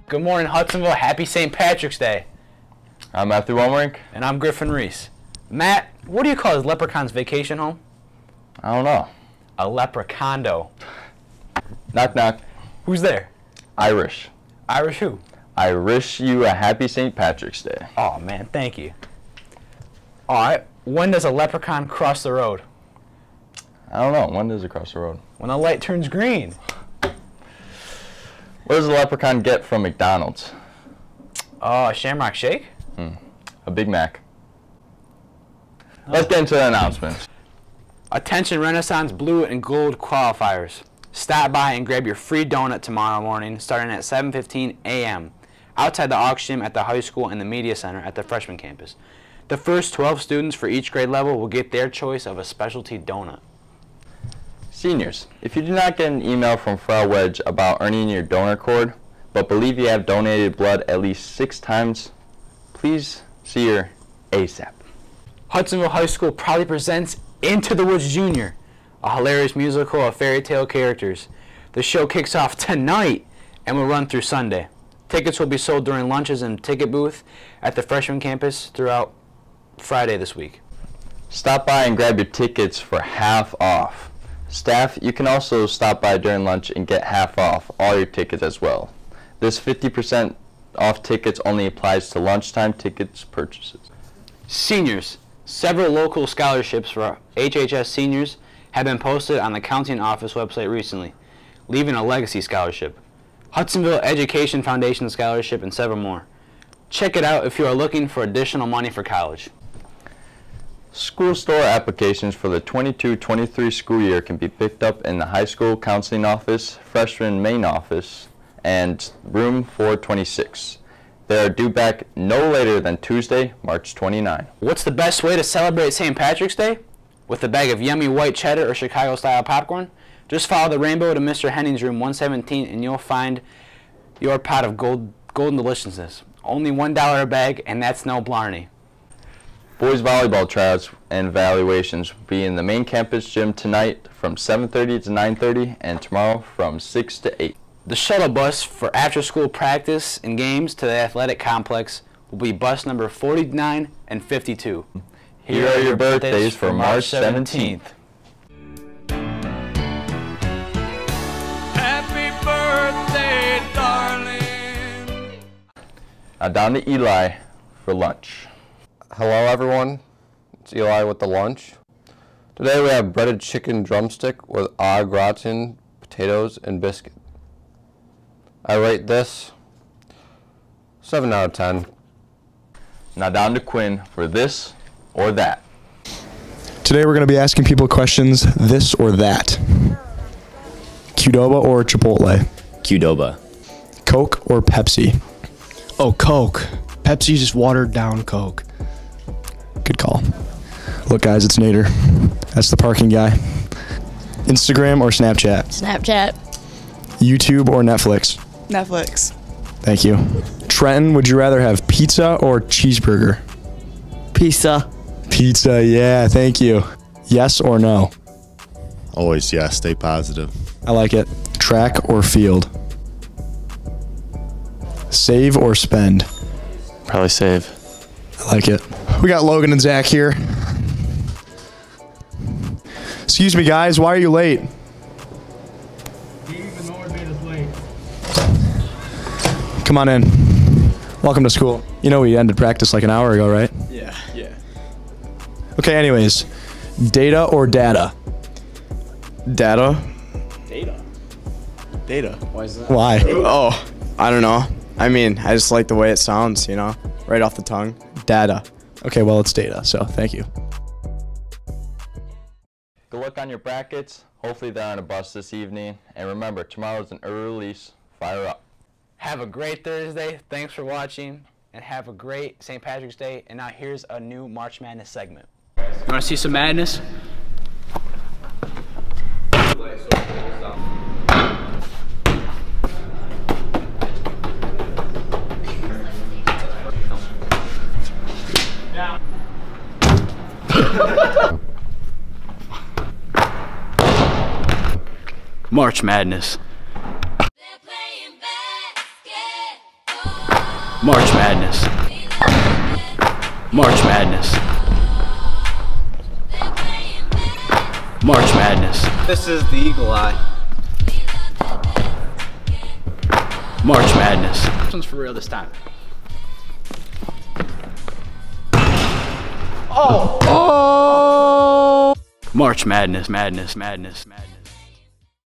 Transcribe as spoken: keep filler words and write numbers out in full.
Good morning, Hudsonville. Happy Saint Patrick's Day. I'm Matthew Womrink. And I'm Griffin Reese. Matt, what do you call his leprechaun's vacation home? I don't know. A leprechondo. Knock, knock. Who's there? Irish. Irish who? I wish you a happy Saint Patrick's Day. Oh, man, thank you. All right, when does a leprechaun cross the road? I don't know. When does it cross the road? When the light turns green. What does a leprechaun get from McDonald's? Oh, a Shamrock Shake? Hmm. A Big Mac. Let's get into the announcements. Attention Renaissance Blue and Gold qualifiers. Stop by and grab your free donut tomorrow morning starting at seven fifteen a m outside the auction at the high school and the media center at the freshman campus. The first twelve students for each grade level will get their choice of a specialty donut. Seniors, if you do not get an email from Frau Wedge about earning your donor cord, but believe you have donated blood at least six times, please see her ASAP. Hudsonville High School proudly presents Into the Woods Junior, a hilarious musical of fairy tale characters. The show kicks off tonight and will run through Sunday. Tickets will be sold during lunches and ticket booth at the freshman campus throughout Friday this week. Stop by and grab your tickets for half off. Staff, you can also stop by during lunch and get half off all your tickets as well. This fifty percent off tickets only applies to lunchtime tickets purchases. Seniors, several local scholarships for H H S seniors have been posted on the county office website recently, leaving a legacy scholarship, Hudsonville Education Foundation scholarship, and several more. Check it out if you are looking for additional money for college. School store applications for the twenty-two twenty-three school year can be picked up in the high school counseling office, freshman main office, and room four twenty-six. They are due back no later than Tuesday, March twenty-ninth. What's the best way to celebrate Saint Patrick's Day? With a bag of yummy white cheddar or Chicago-style popcorn? Just follow the rainbow to Mister Henning's room one seventeen and you'll find your pot of gold, golden deliciousness. Only one dollar a bag, and that's no blarney. Boys volleyball tryouts and evaluations will be in the main campus gym tonight from seven thirty to nine thirty and tomorrow from six to eight. The shuttle bus for after-school practice and games to the athletic complex will be bus number forty-nine and fifty-two. Here are your birthdays for March seventeenth. Happy birthday, darling. Now down to Eli for lunch. Hello everyone, it's Eli with the lunch. Today we have breaded chicken drumstick with au gratin, potatoes, and biscuit. I rate this seven out of ten. Now down to Quinn for this or that. Today we're going to be asking people questions, this or that. Qdoba or Chipotle? Qdoba. Coke or Pepsi? Oh, Coke. Pepsi just watered down Coke. Good call. Look guys, it's Nader. That's the parking guy. Instagram or Snapchat? Snapchat. YouTube or Netflix? Netflix. Thank you. Trenton, would you rather have pizza or cheeseburger? Pizza. Pizza, yeah, thank you. Yes or no? Always yes, stay positive. I like it. Track or field? Save or spend? Probably save. I like it. We got Logan and Zach here. Excuse me, guys. Why are you late? Come on in. Welcome to school. You know we ended practice like an hour ago, right? Yeah. Yeah. Okay, anyways. Data or data? Data. Data. Data. Why is that? Why? Oh, I don't know. I mean, I just like the way it sounds, you know, right off the tongue. Data. Okay, well, it's data, so thank you. Good luck on your brackets. Hopefully they're on a bus this evening. And remember, tomorrow's an early release. Fire up. Have a great Thursday. Thanks for watching. And have a great Saint Patrick's Day. And now here's a new March Madness segment. You want to see some madness? March Madness. They're playing basket. March Madness. March Madness. March Madness. This is the Eagle Eye. March Madness. This one's for real this time. March Madness, madness, madness, madness.